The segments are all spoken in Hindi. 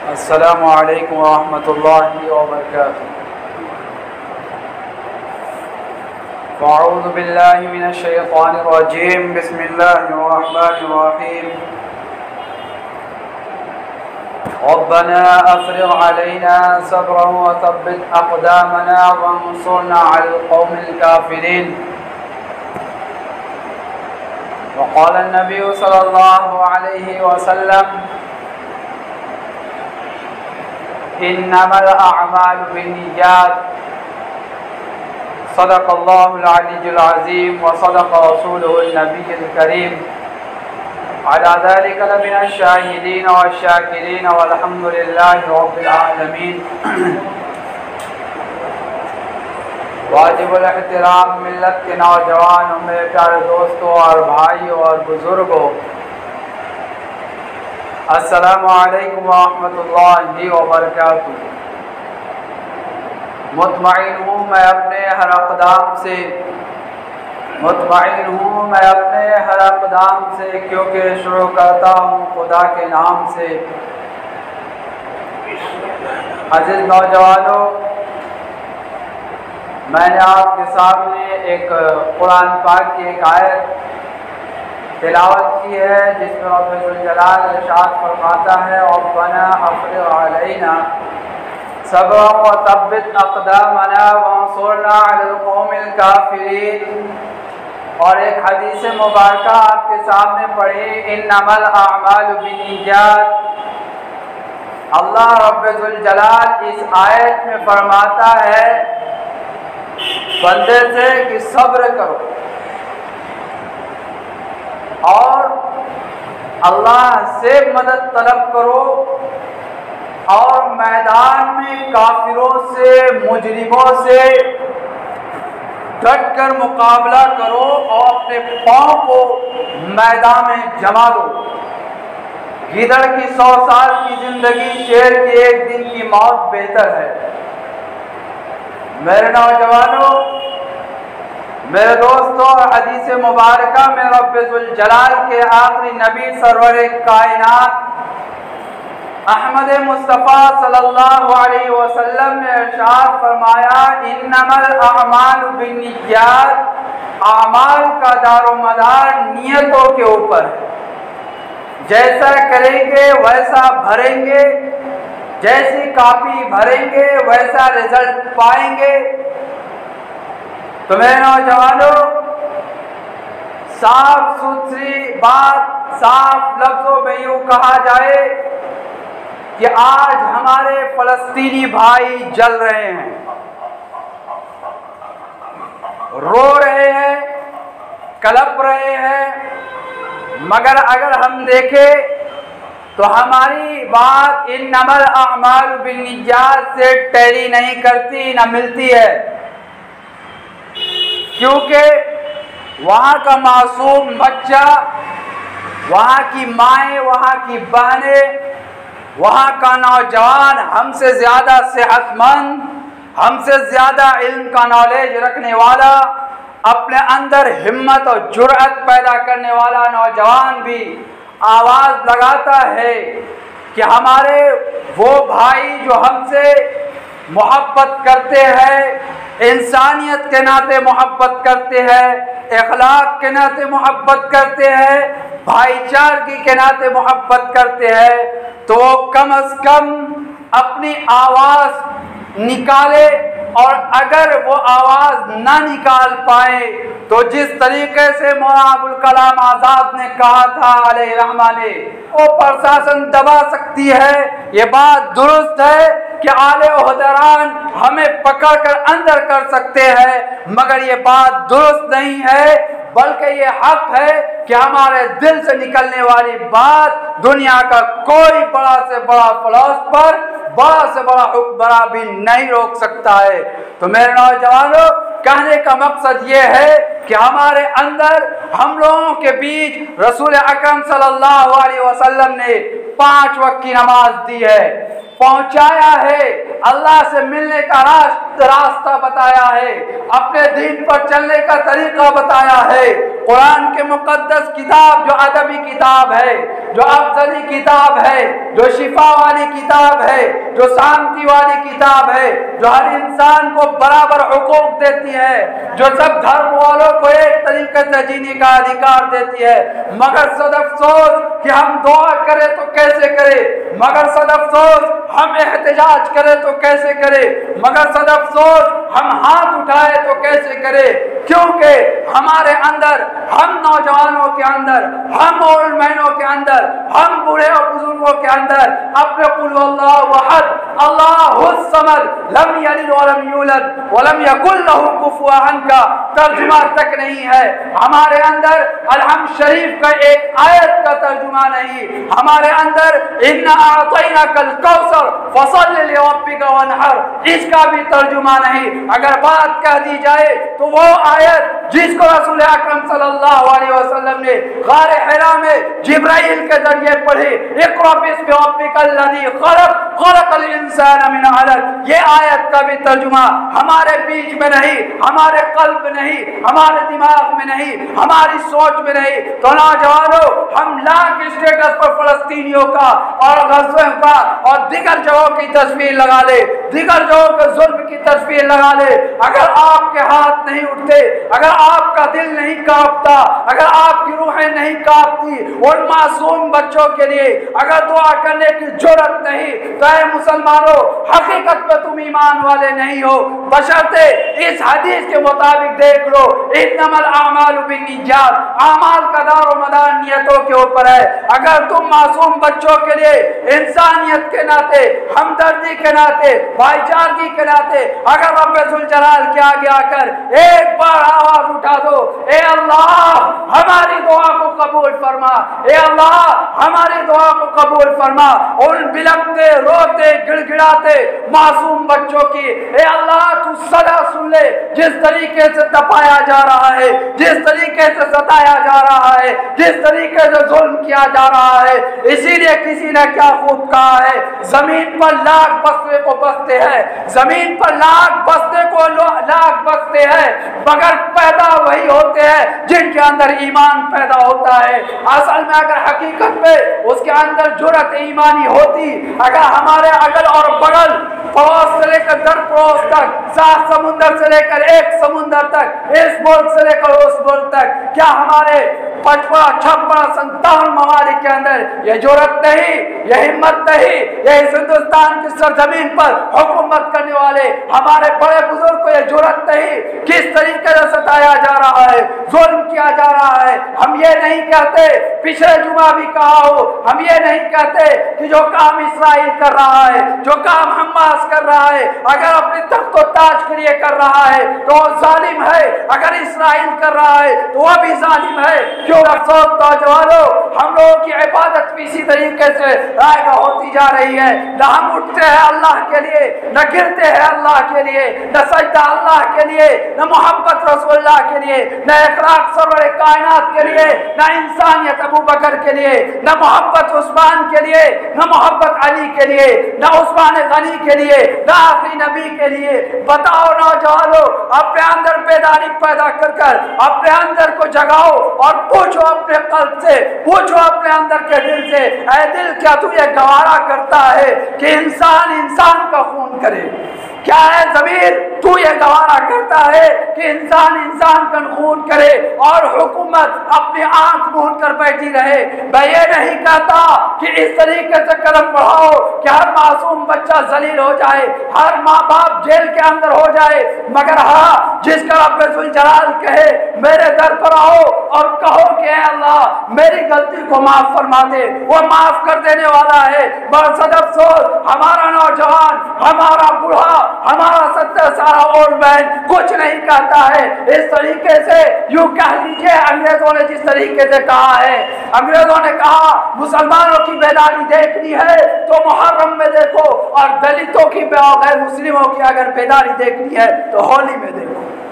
अस्सलामु अलैकुम वरहमतुल्लाहि वबरकातुहू। अऊज़ु बिल्लाहि मिनश शैतानिर रजीम। बिस्मिल्लाहिर रहमानिर रहीम। रब्बना अफ़रिग़ अलैना सब्रन व थब्बित अक़दामना वंसुरना अलल क़ौमिल काफ़िरीन। वक़ाल नबी सल्लल्लाहु अलैहि वसल्लम इन्नमल अअमालु बिन्निय्यात। सदक़ल्लाहुल अलीयुल अज़ीम व सदक़ रसूलुहुन नबियुल करीम। अला ज़ालिका लमिनश शाहिदीन वश्शाकिरीन वल्हम्दुलिल्लाहि रब्बिल आलमीन। वाजिबुल एहतराम मिल्लत के नौजवानों, मेरे प्यारे दोस्तों और भाइयों और बुज़ुर्गों, अस्सलामु अलैकुम वरहमतुल्लाहि वबरकातुहू। मुतमईन हूँ मैं अपने हर अक़दाम से, क्योंकि शुरू करता हूँ खुदा के नाम से। अज़ीज़ नौजवानों, मैंने आपके सामने एक कुरान पाक की एक आयत तिलावत की है, जिसमें रब्बुल जलाल इरशाद फरमाता है रब्बना अफ़रिग़ अलैना सब्रन व थब्बित अक़दामना वंसुरना अलल क़ौमिल काफ़िरीन। और एक हदीस मुबारका आपके सामने पढ़ी, इन्नमल अअमालु बिन्निय्यात। अल्लाह रब्बुल जलाल इस आयत में फरमाता है बंदे से कि सब्र करो और अल्लाह से मदद तलब करो और मैदान में काफिरों से, मुजरिमों से डट कर मुकाबला करो और अपने पाँव को मैदान में जमा दो। गीदड़ की 100 साल की जिंदगी, शेर की एक दिन की मौत बेहतर है। मेरे नौजवानों, मेरे दोस्तों, हदीस मुबारका में रब्बुल जलाल के आखिरी नबी सरवर कायनात अहमद मुस्तफ़ा सल्लल्लाहु अलैहि वसल्लम ने इरशाद फरमाया इन्नमल अअमालु बिन्निय्यात। अमाल का दारोमदार नियतों के ऊपर है। जैसा करेंगे वैसा भरेंगे, जैसी कॉपी भरेंगे वैसा रिजल्ट पाएंगे। तो मेरे नौजवानों, साफ सुथरी बात, साफ लफ्जों में यूँ कहा जाए कि आज हमारे फलस्तीनी भाई जल रहे हैं, रो रहे हैं, कलप रहे हैं, मगर अगर हम देखें तो हमारी बात इन्नमल अअमालु बिन्निय्यात से टैली नहीं करती, न मिलती है। क्योंकि वहाँ का मासूम बच्चा, वहाँ की माएँ, वहाँ की बहनें, वहाँ का नौजवान हमसे ज़्यादा सेहतमंद, हमसे ज़्यादा इल्म का नॉलेज रखने वाला, अपने अंदर हिम्मत और जुर्अत पैदा करने वाला नौजवान भी आवाज़ लगाता है कि हमारे वो भाई जो हमसे मोहब्बत करते हैं, इंसानियत के नाते मोहब्बत करते हैं, इखलाक के नाते मोहब्बत करते हैं, भाईचारगी के नाते मोहब्बत करते हैं, तो कम अज़ कम अपनी आवाज़ निकाले। और अगर वो आवाज़ ना निकाल पाए तो जिस तरीके से मौलाना अबुल कलाम आज़ाद ने कहा था अलैहि रहमा ने, वो प्रशासन दबा सकती है। ये बात दुरुस्त है कि आले ओहदेदारान हमें पकड़ कर अंदर कर सकते हैं, मगर ये बात दुरुस्त नहीं है, बल्कि ये हक है कि हमारे दिल से निकलने वाली बात दुनिया का कोई बड़ा से बड़ा फिलोसफर, बड़ा से बड़ा हुक्मरान भी नहीं रोक सकता है। तो मेरे नौजवानों, कहने का मकसद ये है कि हमारे अंदर, हम लोगों के बीच रसूल अकरम सल्लल्लाहु अलैहि वसल्लम ने 5 वक्त की नमाज दी है, पहुंचाया है। अल्लाह से मिलने का रास्ता बताया है, अपने दीन पर चलने का तरीका बताया है। कुरान के मुकद्दस किताब जो अदबी किताब है, जो अफजली किताब है, जो शिफा वाली किताब है, जो शांति वाली किताब है, जो हर इंसान को बराबर हुकूक देती है, जो सब धर्म वालों को एक तरीके से जीने का अधिकार देती है। मगर सद अफसोस कि हम दुआ करें तो कैसे करें, मगर सद अफसोस हम एहतजाज करें तो कैसे करें, मगर सद अफसोस हम हाथ उठाए तो कैसे करें। क्योंकि हमारे अंदर, हम नौजवानों के अंदर, हम ओल्ड मैनों के अंदर, हम बूढ़े और बुजुर्गों के अंदर अपने कुल अल्लाहु अहद, अल्लाहुस समद, लम यलिद वलम यूलद वलम यकुल लहू कुफुवन का तर्जुमा तक नहीं है। हमारे अंदर अलहम शरीफ का एक आयत का तर्जुमा नहीं, हमारे अंदर इन्ना आतैनाकल कौसर फसल्लि लिरब्बिका वनहर, इसका भी तर्जुमा नहीं। अगर बात कह दी जाए तो वो आयत जिसको रसूल अकरम सल्लल्लाहु अलैहि वसल्लम ने गारे हिरा में जिब्राइल के जरिए पढ़ी, इक़रा बिस्मि रब्बिकल लज़ी खलक़ खलक़ल इंसान मिन अलक़, ये आयत का भी तर्जुमा हमारे बीच में नहीं, हमारे कल्ब में नहीं, हमारे दिमाग में नहीं, हमारी सोच में नहीं। तो नौजवानों, हम लाख स्टेटस पर फलस्तीनियों का और गज़वे का और दीगर जगहों की तस्वीर लगा ले, दीगर जगहों के जुल्म की तस्वीर लगा ले, अगर आपके हाथ नहीं उठते, अगर आपका दिल नहीं कांपता, अगर आपकी रूहें नहीं कांपती उन मासूम बच्चों के लिए, अगर दुआ करने की जुर्रत नहीं, तो ऐ मुसलमानों, हकीकत में तुम ईमान वाले नहीं हो। बशर्ते इस हदीस के मुताबिक देख लो, इन्नमल आमालु बिन्निय्यात, आमाल का दारो मदार नियतों के ऊपर है। अगर तुम मासूम बच्चों के लिए इंसानियत के नाते, हमदर्दी के नाते, भाईचारगी के नाते अगर रब्बुल जलाल के आगे आकर एक बार आवाज उठा दो, ए अल्लाह हमारी दुआ को कबूल फरमा, ए अल्लाह हमारी दुआ को कबूल फरमा, उन बिलखते रोते गिड़गिड़ाते मासूम बच्चों की ए अल्लाह तू सदा सुन ले, जिस तरीके से तपाया जा रहा है, जिस तरीके से सताया जा रहा है, जिस तरीके से जुल्म किया जा रहा है। इसीलिए किसी ने क्या खूब कहा है, जमीन पर लाख बस्ते को बसते हैं, जमीन पर लाख बस्ते को लाख बसते हैं, मगर पैदा वही होते हैं जिनके अंदर ईमान पैदा होता है। असल में अगर हकीकत में उसके अंदर जुर्रत ईमानी होती, अगर हमारे अगल और बगल, पड़ोस से लेकर दर पड़ोस तक, 7 समुंदर से लेकर 1 समुंदर तक, इस मुल्क से लेकर उस मुल्क तक, क्या हमारे 55, 56, 57 ममालिक के अंदर ये जुर्रत नहीं, ये हिम्मत नहीं, ये हिंदुस्तान की सरजमीन पर हुकूमत करने वाले हमारे बड़े बुजुर्ग को ये जुर्रत नहीं? किस तरीके से सताया जा रहा है, जुल्म किया जा रहा है। हम ये नहीं कहते, पिछले जुमा भी कहा हो, हम ये नहीं कहते कि जो काम इस्राइल कर रहा है, जो काम हमास कर रहा है, अगर अपने तख्त और ताज के लिए कर रहा है तो जालिम है, अगर इस्राइल कर रहा है तो वह भी जालिम है। क्यों अफसोस नौजवानों, हम लोगों की इबादत भी इसी तरीके से रायगा होती जा रही है। न हम उठते हैं अल्लाह के लिए, न गिरते हैं अल्लाह के लिए, न सजदा अल्लाह के लिए, न मोहब्बत रसूलुल्लाह के लिए, न इखलाक सरवर कायनात के लिए, न इंसानियत अबू बकर के लिए, न मोहब्बत उस्मान के लिए, न मोहब्बत अली के लिए, न उस्मान गनी के लिए, न आखिरी नबी के लिए। बताओ नौजवानों, अपने अंदर बेदारी पैदा कर कर अपने अंदर को जगाओ और पूछो अपने कल्ब से, पूछो अपने अंदर के दिल से, ऐ दिल क्या तू ये गवारा करता है कि इंसान इंसान का खून करे? क्या है ज़मीर, तू ये गवारा करता है कि इंसान इंसान का खून करे और हुकूमत अपनी आंख मूंद कर बैठी रहे? मैं ये नहीं कहता कि इस तरीके से कदम बढ़ाओ कि हर मासूम बच्चा जलील हो जाए, हर माँ बाप जेल के अंदर हो जाए, मगर हाँ, जिसका रब्बुल जलाल कहे मेरे दर पर आओ और कहो कि अल्लाह मेरी गलती को माफ फरमा दे, वो माफ कर देने वाला है। बस अफसोस, हमारा नौजवान, हमारा बूढ़ा, हमारा 70 साल ओल्ड मैन कुछ नहीं कहता है। इस तरीके से यूं कह लीजिए, अंग्रेजों ने जिस तरीके से कहा है, अंग्रेजों ने कहा मुसलमानों की बेदारी देखनी है तो मुहर्रम में देखो, और दलितों की और गैर मुस्लिमों की अगर बेदारी देखनी है तो होली में देखो।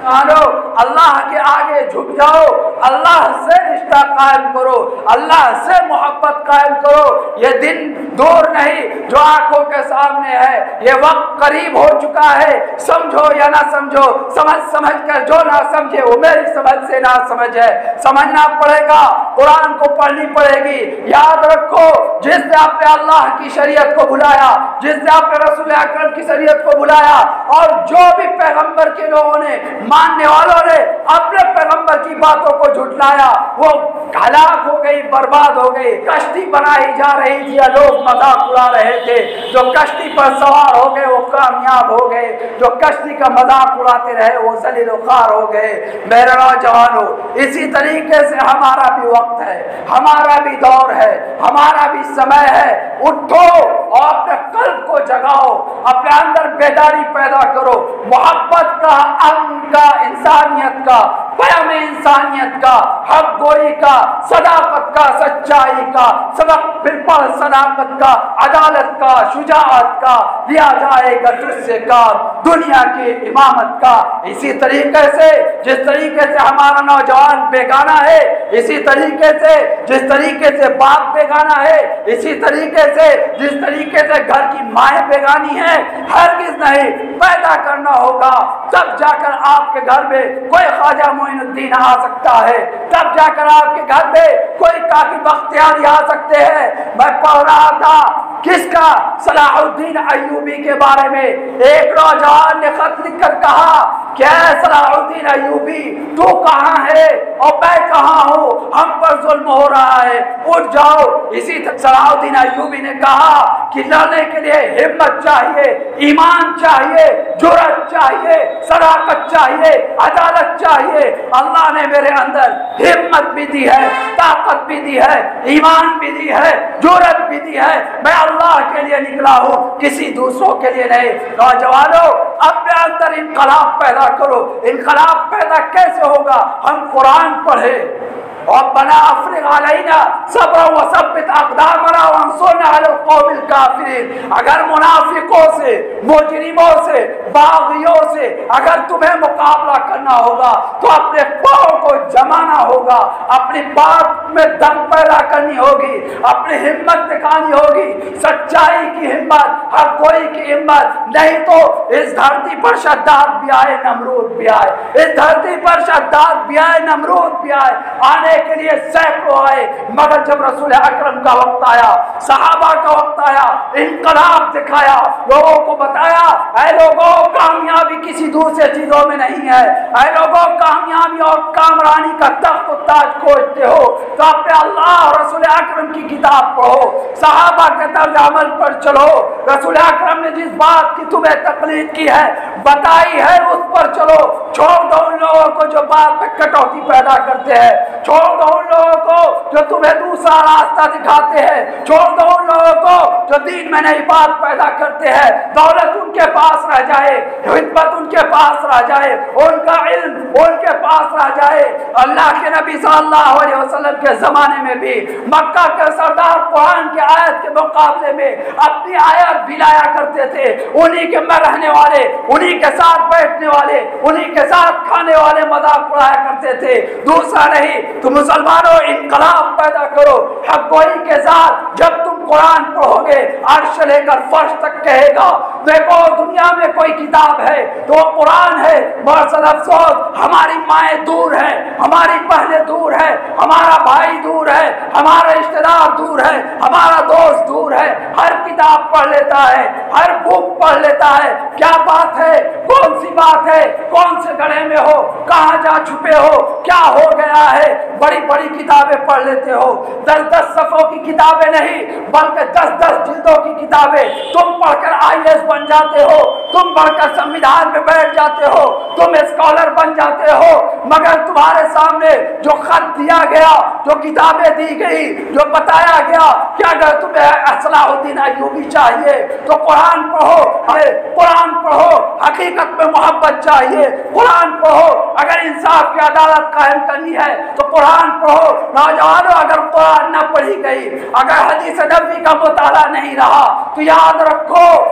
मानो, अल्लाह के आगे झुक जाओ, अल्लाह से रिश्ता कायम करो, अल्लाह से मोहब्बत कायम करो। ये दिन दूर नहीं जो आंखों के सामने है, ये वक्त करीब हो चुका है। समझो या ना समझो, समझ कर जो ना समझे वो मेरी समझ से ना समझ है। समझना पड़ेगा, कुरान को पढ़नी पड़ेगी। याद रखो, जिसने आपने अल्लाह की शरीयत को भुलाया, जिसने आपने रसूल अकरम की शरीयत को भुलाया, और जो भी पैगंबर के लोगों ने, मानने वालों ने अपने पैगंबर की बातों को झुटलाया, वो हलाक हो गई, बर्बाद हो गई। कश्ती बनाई जा रही थी, लोग मजाक उड़ा रहे थे। जो कश्ती पर सवार हो गए वो कामयाब हो गए, जो कश्ती का मजाक उड़ाते रहे वो जलील ख़ार हो गए। मेरे नौजवानों, इसी तरीके से हमारा भी वक्त है, हमारा भी दौर है, हमारा भी समय है। उठो और अपने कल्ब को जगाओ, अपने अंदर बेदारी पैदा करो। मोहब्बत का, अमन का, इंसानियत का, प्याम इंसानियत का, हक गोई का, सदाकत का, सच्चाई का सबक फिर पढ़, सदाकत का, अदालत का, शुजाअत का लिया जाएगा तुझसे काम, दुनिया की इमामत का। इसी तरीके से जिस तरीके से हमारा नौजवान बेगाना है, इसी तरीके से जिस तरीके से बाप बेगाना है, इसी तरीके से जिस तरीके से घर की माएँ बेगानी है, हरगिज़ नहीं, पैदा करना होगा। तब जाकर आपके घर में कोई ख्वाजा मोइनुद्दीन आ सकता है, तब जाकर आपके घर में कोई काकी बख्तियारी आ सकते हैं। मैं पढ़ रहा था किसका, सलाहुद्दीन अय्यूबी के बारे में। एक नौजवान ने खत लिखकर कहा, क्या सलाहुद्दीन अय्यूबी तू कहाँ है और मैं कहाँ हूँ, हम पर जुल्म हो रहा है, उठ जाओ। इसी सलाहुद्दीन अय्यूबी ने कहा कि लड़ने के लिए हिम्मत चाहिए, ईमान चाहिए, जुर्रत चाहिए, सदाकत चाहिए, अदालत चाहिए। अल्लाह ने मेरे अंदर हिम्मत भी दी है, ताकत भी दी है, ईमान भी दी है, जुर्रत भी दी है। मैं अल्लाह के लिए निकला हूँ, किसी दूसरों के लिए नहीं। नौजवानों, अपने अंदर इनकलाब पैदा करो। इनकलाब पैदा कैसे होगा? हम कुरान पढ़े और बना अफ्रिग अलैना सब्र व सब्बित अक़दामना वंसुरना अलल क़ौमिल काफ़िरीन। अगर मुनाफिकों से, मुजरिमों से, बाग़ियों से अगर तुम्हें मुकाबला करना होगा तो अपने पाँव को जमाना होगा, अपनी बात में दम पैदा करनी होगी, अपनी हिम्मत दिखानी होगी, सच्चाई की हिम्मत, हर कोई की हिम्मत। नहीं तो इस धरती पर शद्दाद भी आए, नमरूद भी आए, इस धरती पर शद्दाद भी आए, नमरूद भी आए, आने के लिए सैकड़ों आए। मगर जब रसूल अकरम का वक्त आया, सहाबा का वक्त आया, इनकलाब दिखाया, लोगों को बताया, ऐ लोगों, कामयाबी किसी दूसरे चीजों में नहीं है। ऐ लोगों, कामयाबी और कामरानी का तख्त और ताज खोजते हो तो अपने अल्लाह और रसूल अकरम की किताब पढ़ो, सहाबा के तर्ज अमल पर चलो। रसूल अकरम ने जिस बात की तुम्हें तकलीफ की है, बताई है, उस पर चलो। छोड़ दो उन लोगों को जो बात में कटौती पैदा करते हैं, छोड़ दो उन लोगों को जो तुम्हें दूसरा रास्ता दिखाते हैं, छोड़ दो उन लोगों को जो दीन में नई बात पैदा करते हैं। दौलत उनके पास रह जाए, हिम्मत उनके पास रह जाए, उनका इल्म उनके पास रह जाए। अल्लाह के नबी सल्लल्लाहु अलैहि वसल्लम के ज़माने में भी मक्का के सरदार कुरान की आयत के मुकाबले में अपनी आयत भी लाया करते थे। उन्हीं के में रहने वाले, उन्हीं के साथ बैठने वाले, उन्हीं के साथ खाने वाले मजाक उड़ाया करते थे, दूसरा नहीं। तो मुसलमानों, इनकलाब पैदा करो हक गोई के साथ। जब तुम कुरान पढ़ोगे, अर्श लेकर फर्श तक कहेगा, देखो दुनिया में कोई किताब है तो वो कुरान है। बरसद अफसोस, हमारी माएँ दूर है, हमारी बहनें दूर है, हमारा भाई दूर है, हमारा रिश्तेदार दूर है, हमारा दोस्त दूर है। हर किताब पढ़ लेता है, हर बुक पढ़ लेता है। क्या बात है? कौन सी बात है? कौन से गड्ढे में हो, कहाँ जा छुपे हो, क्या हो गया है? बड़ी बड़ी किताबें पढ़ लेते हो, 10-10 सफ़ों की किताबें नहीं बल्कि 10-10 जिल्दों की किताबें। तुम पढ़कर IAS बन जाते हो, तुम पढ़कर संविधान में बैठ जाते हो, तुम स्कॉलर बन जाते हो। मगर तुम्हारे सामने जो खत दिया गया, जो किताबें दी गई, जो बताया गया कि अगर तुम्हें सलाहुद्दीन अय्यूबी चाहिए तो कुरान पढ़ो, कुरान पढ़ो। हकीकत में मोहब्बत चाहिए, कुरान पढ़ो। अगर इंसाफ की अदालत कायम करनी है तो कुरान पढ़ो। नौजवानों, अगर कुरान न पढ़ी गई, अगर हदीस नबी का मुताला नहीं रहा तो याद रखो तुम इस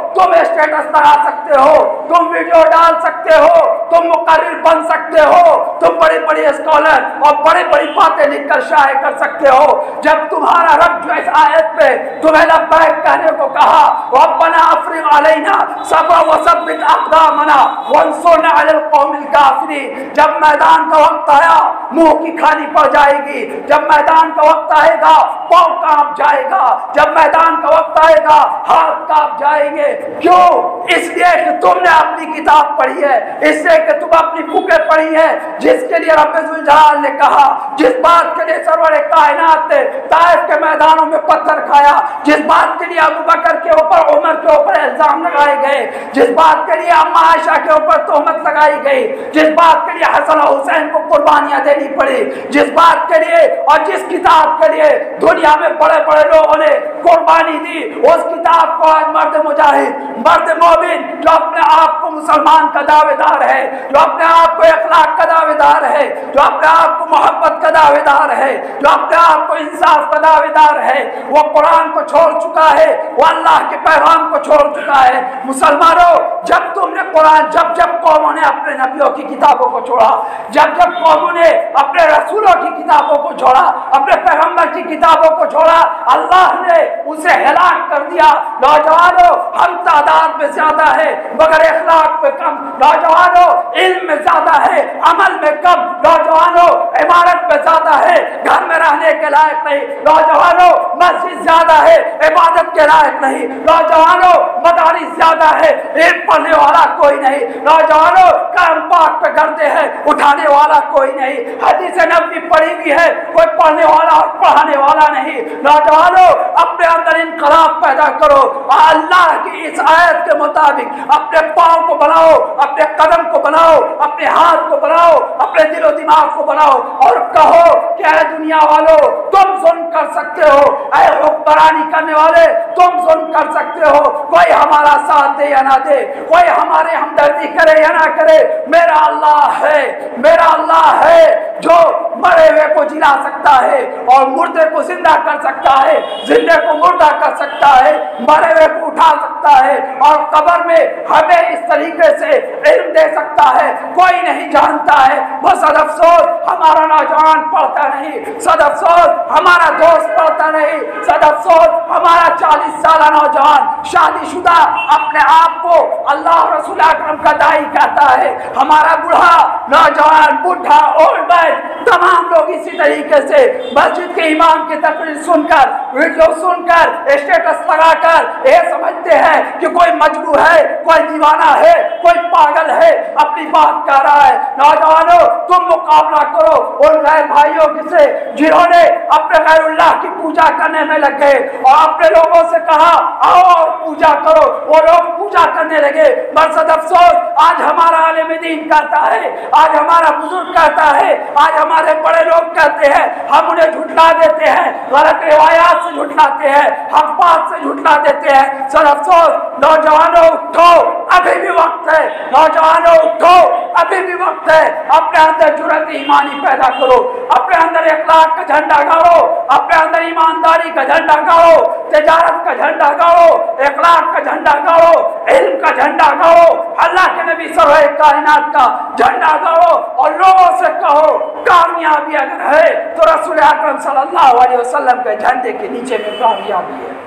स्टेटस लगा सकते हो, तुम वीडियो डाल सकते हो, तुम मुकर्रिर बन सकते हो, तुम बड़ी बड़ी स्कॉलर और बड़ी बड़ी बातें लिखकर शाये कर सकते हो। जब तुम्हारा रब जो इस आयत पे तुम्हें लब्बैक कहने को कहा, रब्बना अफ्रिग अलैना सब्र व सब्बित अक़दामना वंसुरना अलल कौमिल काफ़िरीन। जब मैदान का वक्त आया, मुंह की खानी पड़ जाएगी। जब मैदान का वक्त आएगा, पाँव कांप जाएगा। जब मैदान का वक्त आएगा, हाथ कांप जाएंगे। क्यों? इसलिए कि तुमने अपनी किताब पढ़ी है, इसलिए कि तुम अपनी बुकें पढ़ी है, जिसके लिए रब्बे ज़ुल जलाल ने कहा, जिस बात के लिए सरवर कायनात ने ताइफ के मैदानों में पत्थर खाया, जिस बात के लिए अबू बकर के ऊपर, उमर के ऊपर इल्जाम लगाए गए, जिस बात के लिए अम्मा आयशा के ऊपर तोहमत लगाई गई, जिस बात के लिए हसन और हुसैन को कुर्बानियां देनी पड़ी, जिस बात के लिए और जिस किताब के लिए दुनिया में बड़े बड़े लोगों ने कुर्बानी दी, उस किताब को आज मर्द मुजाहिद, मर्द मोमिन जो अपने आप को मुसलमान का दावेदार है, जो अपने आप को इखलाक का दावेदार है, जो अपने आप को मोहब्बत का दावेदार है, जो अपने आप को इंसाफ का दावेदार है, वो कुरान को छोड़ चुका है, वो अल्लाह के पैगाम को छोड़ चुका है। मुसलमानों, जब तुमने कुरान, जब जब कौमों ने अपने नबियों की किताबों को छोड़ा, जब जब कौमों ने अपने रसूलों की किताबों को छोड़ा, अपने पैगंबर की किताबों को छोड़ा, अल्लाह ने उसे हिलाक कर दिया। नौजवानों, हम तादाद में ज्यादा है मगर इखलाक में कम। नौजवानों, इल्म में ज्यादा है, अमल में कम। नौजवानों, इबादत में ज्यादा है, घर में रहने के लायक नहीं। नौजवानों, मस्जिद ज्यादा है, इबादत के लायक नहीं। नौजवानों, मदारिस ज्यादा है, इल्म पढ़ने वाला कोई नहीं। नौजवानों, कर्म पाक पे करते हैं, उठाने वाला कोई नहीं। हदीस नबी पढ़ी हुई है, कोई पढ़ने वाला और पढ़ाने वाला नहीं। नौजवानों, अपने अंदर इनकलाब पैदा करो, अल्लाह की इस आयत के मुताबिक अपने पाँव को बनाओ, अपने कदम को बनाओ, अपने हाथ को बनाओ, अपने दिलो दिमाग को बनाओ और कहो कि ऐ दुनिया वालों, तुम जुल्म कर सकते हो, ऐ हुक्मरानी करने वाले तुम जुल्म कर सकते हो। कोई हमारा साथ दे या ना दे, कोई हमारे हमदर्दी करे या ना करे, मेरा अल्लाह है, मेरा अल्लाह है जो मरे हुए को जिला सकता है और मुर्दे को जिंदा कर सकता है, जिंदे को मुर्दा कर सकता है, मरे हुए को उठा सकता है और कब्र में हमें इस तरीके से इल्म दे सकता है। कोई नहीं जानता है। वो सद अफसोस हमारा नौजवान पढ़ता नहीं, सद अफसोस हमारा दोस्त पढ़ता नहीं, सद अफसोस हमारा 40 साल नौजवान शादीशुदा अपने आप को अल्लाह और रसूल अकरम का दाई कहता है। हमारा बूढ़ा, नौजवान, बुढ़ा, ओल्ड मैन, तमाम लोग इसी तरीके से मस्जिद के इमाम की तकरीर सुनकर, वीडियो सुनकर, स्टेटस लगाकर ये समझते हैं कि कोई मजबूर है, कोई दीवाना है, कोई पागल है, अपनी बात कर रहा है। नौजवानों, तुम मुकाबला करो उन गैर भाइयों से जिन्होंने अपने गैरुल्लाह की पूजा करने में लग गए और अपने लोगों से कहा आओ और पूजा करो, वो लोग पूजा करने लगे। बरसद अफसोस आज हमारा आलिम दीन कहता है, आज हमारा बुजुर्ग कहता है, आज हमारे बड़े लोग कहते हैं, हम उन्हें झुठला देते हैं, गलत रिवायात से झुठलाते हैं, हक बात से झुठला देते हैं। सर अफसोस, नौजवानों उठो, अभी भी वक्त है। नौजवानों उठो, अभी भी वक्त है। अपने अंदर जुर्रत ईमानी पैदा करो, अपने अंदर इखलाक का झंडा गाड़ो, अपने अंदर ईमानदारी का झंडा गाड़ो, तिजारत का झंडा गाड़ो, इखलाक का झंडा गाड़ो, इल्म का झंडा गाड़ो, अल्लाह के नबी सरवर कायनात का झंडा गाड़ो और लोगों से कहो कामयाबी अगर है तो रसूल अकरम सल्लल्लाहु अलैहि वसल्लम के झंडे के नीचे में कामयाबी है।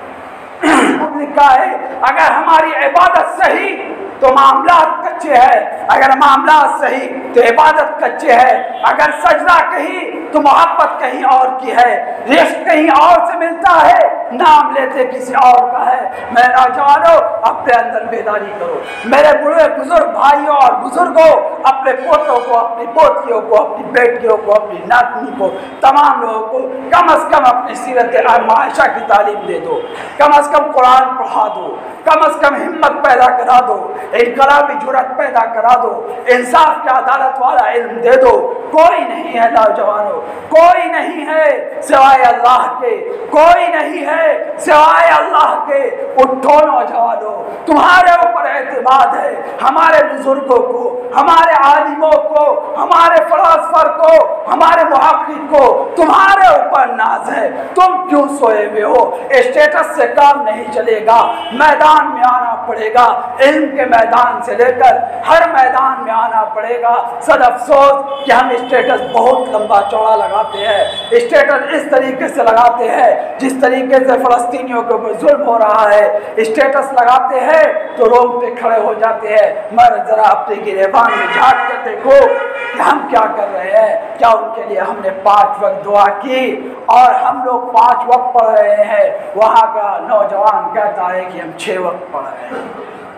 लिखा है अगर हमारी इबादत सही तो मामलात कच्चे हैं, अगर मामलात सही तो इबादत कच्चे है, अगर सजदा कहीं तो मोहब्बत कहीं और की है, रिस्क कहीं और से मिलता है, नाम लेते किसी और का है। मेरे नौजवानों, अपने अंदर बेदारी करो। मेरे बूढ़े बुजुर्ग भाइयों और बुजुर्गों, अपने पोतों को, अपनी पोतियों को, अपनी बेटियों को, अपनी नातनी को, तमाम लोगों को कम अज कम अपनी सीरत आयशा की तालीम दे दो, कम अज कम कुरान पढ़ा दो, कम अज कम हिम्मत पैदा करा दो, इनकलाबी जुर्रत पैदा करा दो, इंसाफ की अदालत वाला इल्म दे दो। कोई नहीं है नौजवानों, कोई नहीं है सिवाय अल्लाह के, कोई नहीं है सिवाय अल्लाह के। उठो नौजवानों, तुम्हारे ऊपर एतमाद है। हमारे बुजुर्गों को, हमारे आलिमों को, हमारे फलसफर को, हमारे मुहक्किक को तुम्हारे ऊपर नाज है। तुम क्यों सोए हुए हो? स्टेटस से काम नहीं चलेगा। मैदान मैदान में आना पड़ेगा, इल्म के मैदान से लेकर हर मैदान में आना पड़ेगा। सद अफसोस कि हम स्टेटस बहुत लंबा चौड़ा लगाते हैं, स्टेटस इस तरीके से लगाते हैं जिस तरीके से फ़लस्तीनियों के ऊपर जुल्म हो रहा है। स्टेटस लगाते हैं तो रोंगटे खड़े हो जाते हैं, मगर ज़रा अपने गिरेबान में झाँक कर देखो कि हम क्या कर रहे हैं। क्या उनके लिए हमने 5 वक्त दुआ की और हम लोग 5 वक्त पढ़ रहे हैं? वहाँ का नौजवान कहता है कि हम 6 वक्त पढ़ रहे हैं।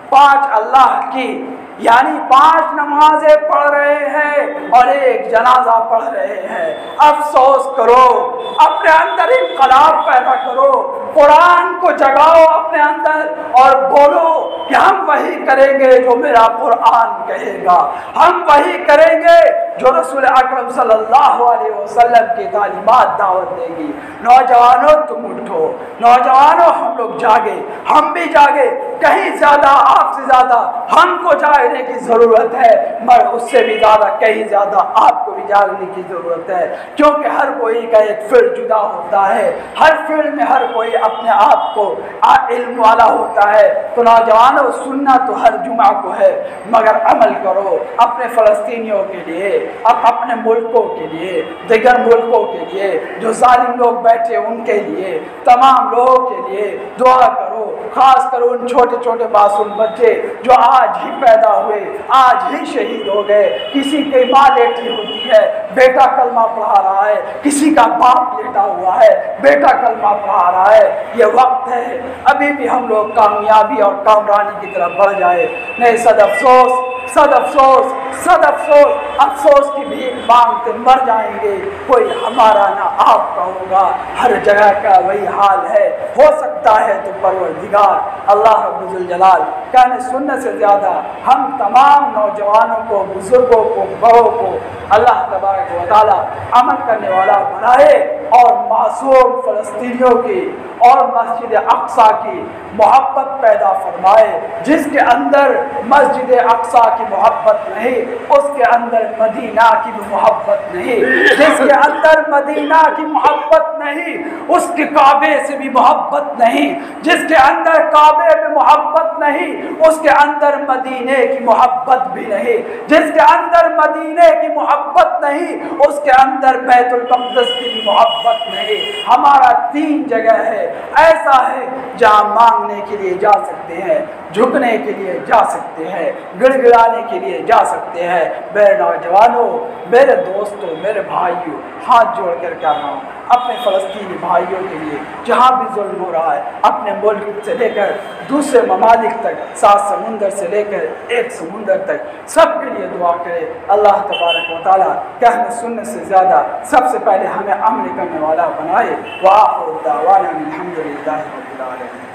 5 अल्लाह की यानी 5 नमाजें पढ़ रहे हैं और 1 जनाजा पढ़ रहे हैं। अफसोस करो, अपने अंदर इनकलाब पैदा करो, कुरान को जगाओ अपने अंदर और बोलो कि हम वही करेंगे जो मेरा कुरान कहेगा, हम वही करेंगे जो रसूल अकरम सल्लल्लाहु अलैहि वसल्लम की तालीमात दावत देगी। नौजवानों तुम उठो, नौजवानों हम लोग जागे, हम भी जागे। कहीं ज़्यादा आपसे ज़्यादा हमको जागने की ज़रूरत है, मगर उससे भी ज़्यादा कहीं ज़्यादा आपको भी जागने की ज़रूरत है, क्योंकि हर कोई का एक फील्ड जुदा होता है, हर फील्ड में हर कोई अपने आप को इल्म वाला होता है। तो नौजवानों सुनना तो हर जुमा को है, मगर अमल करो अपने फ़लस्तीनियों के लिए, अपने मुल्कों के लिए, दिगर मुल्कों के लिए, जो जालिम लोग बैठे उनके लिए, तमाम लोगों के लिए दुआ करो। खास कर उन छोटे छोटे मासूम बच्चे जो आज ही पैदा हुए, आज ही शहीद हो गए। किसी की माँ लेटी होती है, बेटा कलमा पढ़ा रहा है, किसी का बाप लेटा हुआ है, बेटा कलमा पढ़ा रहा है। ये वक्त है अभी भी हम लोग कामयाबी और कामरानी की तरफ बढ़ जाए। नहीं सद अफसोस, सद अफसोस, सद अफसोस, अफसोस की भीख मांगते मर जाएंगे, कोई हमारा ना आपका होगा। हर जगह का वही हाल है। हो सकता है तो परवरदिगार अल्लाह रब्बुल जलाल कहने सुनने से ज़्यादा हम तमाम नौजवानों को, बुजुर्गों को, बड़ों को अल्लाह तबारक व तआला अमल करने वाला बनाए और मासूम फ़लस्तीनियों की और मस्जिद अक्सा की मोहब्बत पैदा फरमाए। जिसके अंदर मस्जिद अक्सा की मोहब्बत नहीं, उसके अंदर मदीना की भी मोहब्बत नहीं। जिसके अंदर मदीना की मोहब्बत नहीं, उसके काबे से भी मोहब्बत नहीं। जिसके अंदर काबे में मोहब्बत नहीं, उसके अंदर मदीने की मोहब्बत भी नहीं। जिसके अंदर मदीने की मोहब्बत नहीं, उसके अंदर बैतुल मक़दस की भी मोहब्बत नहीं। हमारा 3 जगह है, ऐसा है जहाँ मांगने के लिए जा सकते हैं, झुकने के लिए जा सकते हैं, गिड़गिड़ाने के लिए जा सकते हैं। मेरे नौजवानों, मेरे दोस्तों, मेरे भाइयों, हाथ जोड़ कर कह रहा हूँ अपने फ़लस्तीनी भाइयों के लिए जहाँ भी जुल्म हो रहा है, अपने मुल्क से लेकर दूसरे ममालिक तक, 7 समुंदर से लेकर 1 समुंदर तक, सबके लिए दुआ करें। अल्लाह तबारक व तआला कहने सुनने से ज़्यादा सबसे पहले हमें अमल करने वाला बनाए। वाह दावाना अल्हम्दुलिल्लाहि रब्बिल आलमीन।